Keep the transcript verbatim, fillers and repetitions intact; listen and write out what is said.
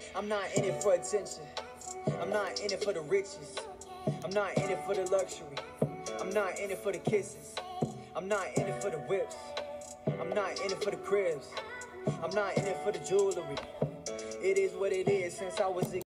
I'm not in it for attention. I'm not in it for the riches. I'm not in it for the luxury. I'm not in it for the kisses. I'm not in it for the whips. I'm not in it for the cribs. I'm not in it for the jewelry. It is what it is since I was a